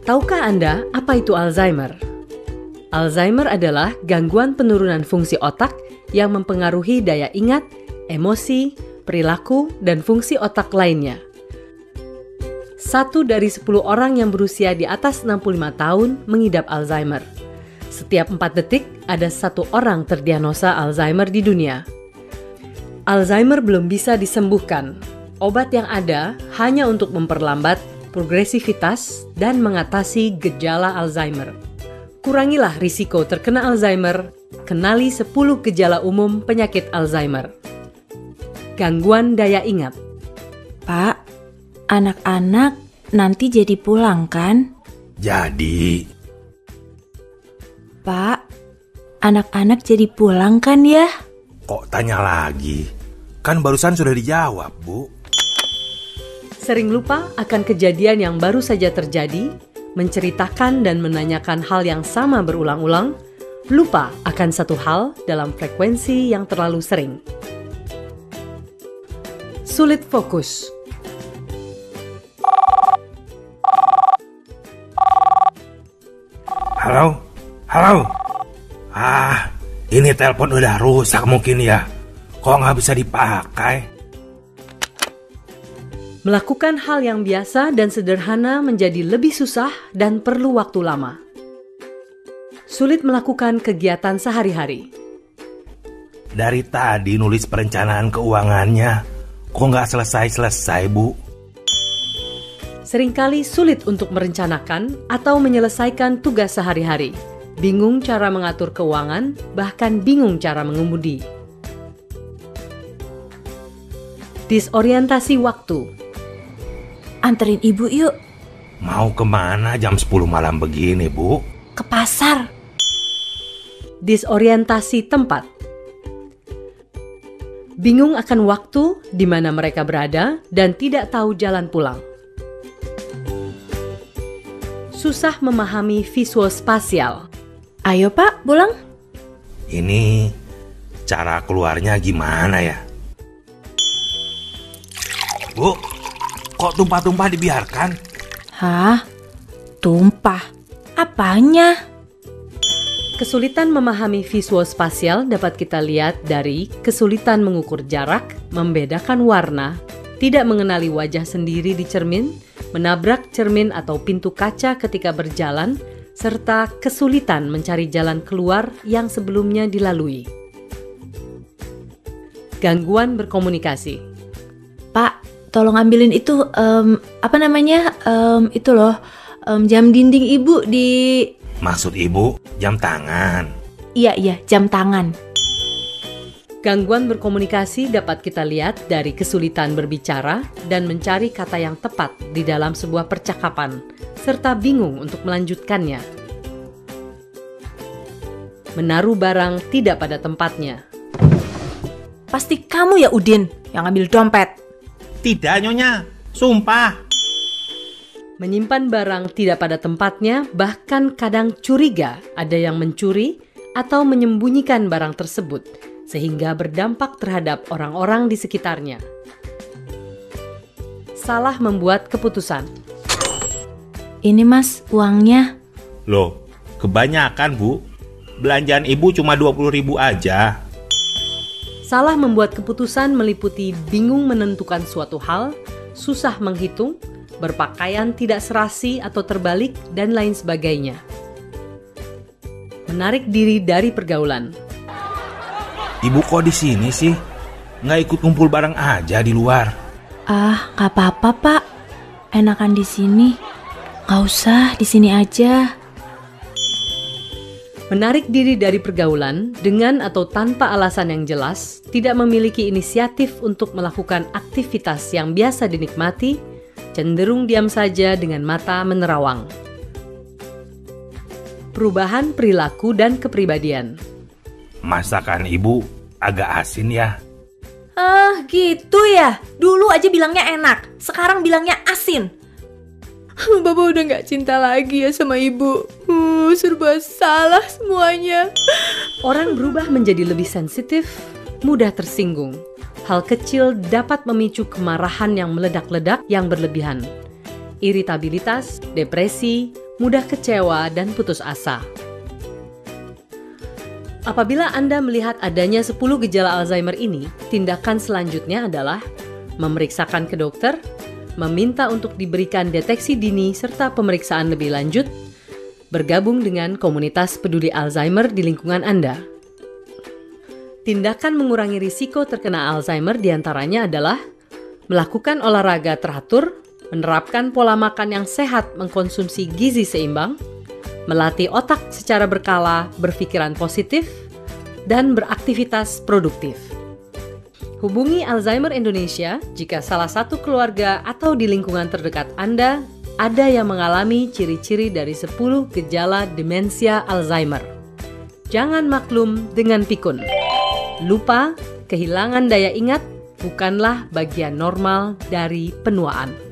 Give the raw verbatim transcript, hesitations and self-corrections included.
Tahukah Anda apa itu Alzheimer? Alzheimer adalah gangguan penurunan fungsi otak yang mempengaruhi daya ingat, emosi, perilaku, dan fungsi otak lainnya. Satu dari sepuluh orang yang berusia di atas enam puluh lima tahun mengidap Alzheimer. Setiap empat detik ada satu orang terdiagnosa Alzheimer di dunia. Alzheimer belum bisa disembuhkan. Obat yang ada hanya untuk memperlambat progresivitas dan mengatasi gejala Alzheimer. Kurangilah risiko terkena Alzheimer. Kenali sepuluh gejala umum penyakit Alzheimer. Gangguan daya ingat. Pak, anak-anak nanti jadi pulang kan? Jadi. Pak, anak-anak jadi pulang kan ya? Kok tanya lagi? Kan barusan sudah dijawab, Bu. Sering lupa akan kejadian yang baru saja terjadi, menceritakan dan menanyakan hal yang sama berulang-ulang, lupa akan satu hal dalam frekuensi yang terlalu sering. Sulit fokus. Halo? Halo? Ah, ini telepon udah rusak mungkin ya. Kok nggak bisa dipakai? Melakukan hal yang biasa dan sederhana menjadi lebih susah dan perlu waktu lama. Sulit melakukan kegiatan sehari-hari. Dari tadi nulis perencanaan keuangannya, kok nggak selesai-selesai, Bu? Seringkali sulit untuk merencanakan atau menyelesaikan tugas sehari-hari. Bingung cara mengatur keuangan, bahkan bingung cara mengemudi. Disorientasi waktu. Anterin ibu yuk. Mau kemana jam sepuluh malam begini, Bu? Ke pasar. Disorientasi tempat. Bingung akan waktu di mana mereka berada dan tidak tahu jalan pulang. Susah memahami visual spasial. Ayo Pak, pulang. Ini cara keluarnya gimana ya? Bu, kok tumpah-tumpah dibiarkan? Hah? Tumpah? Apanya? Kesulitan memahami visual spasial dapat kita lihat dari kesulitan mengukur jarak, membedakan warna, tidak mengenali wajah sendiri di cermin, menabrak cermin atau pintu kaca ketika berjalan, serta kesulitan mencari jalan keluar yang sebelumnya dilalui. Gangguan berkomunikasi. Pak, tolong ambilin itu, um, apa namanya, um, itu loh, um, jam dinding ibu di... Maksud ibu jam tangan? Iya, iya, jam tangan. Gangguan berkomunikasi dapat kita lihat dari kesulitan berbicara dan mencari kata yang tepat di dalam sebuah percakapan, serta bingung untuk melanjutkannya. Menaruh barang tidak pada tempatnya. Pasti kamu ya Udin yang ambil dompet. Tidak, Nyonya. Sumpah. Menyimpan barang tidak pada tempatnya, bahkan kadang curiga ada yang mencuri atau menyembunyikan barang tersebut, sehingga berdampak terhadap orang-orang di sekitarnya. Salah membuat keputusan. Ini Mas, uangnya. Loh, kebanyakan Bu. Belanjaan ibu cuma dua puluh ribu aja. Salah membuat keputusan meliputi bingung menentukan suatu hal, susah menghitung, berpakaian tidak serasi atau terbalik, dan lain sebagainya. Menarik diri dari pergaulan. Ibu kok di sini sih? Nggak ikut kumpul bareng aja di luar? Ah, nggak apa-apa Pak. Enakan di sini. Nggak usah, di sini aja. Menarik diri dari pergaulan dengan atau tanpa alasan yang jelas, tidak memiliki inisiatif untuk melakukan aktivitas yang biasa dinikmati, cenderung diam saja dengan mata menerawang. Perubahan perilaku dan kepribadian. Masakan ibu agak asin ya? Ah, gitu ya. Dulu aja bilangnya enak, sekarang bilangnya asin. Bapak udah gak cinta lagi ya sama ibu. Uh, serba salah semuanya. Orang berubah menjadi lebih sensitif, mudah tersinggung. Hal kecil dapat memicu kemarahan yang meledak-ledak yang berlebihan. Iritabilitas, depresi, mudah kecewa, dan putus asa. Apabila Anda melihat adanya sepuluh gejala Alzheimer ini, tindakan selanjutnya adalah memeriksakan ke dokter, meminta untuk diberikan deteksi dini serta pemeriksaan lebih lanjut, bergabung dengan komunitas peduli Alzheimer di lingkungan Anda. Tindakan mengurangi risiko terkena Alzheimer diantaranya adalah melakukan olahraga teratur, menerapkan pola makan yang sehat, mengkonsumsi gizi seimbang, melatih otak secara berkala, berpikiran positif, dan beraktivitas produktif. Hubungi Alzheimer Indonesia jika salah satu keluarga atau di lingkungan terdekat Anda ada yang mengalami ciri-ciri dari sepuluh gejala demensia Alzheimer. Jangan maklum dengan pikun. Lupa, kehilangan daya ingat bukanlah bagian normal dari penuaan.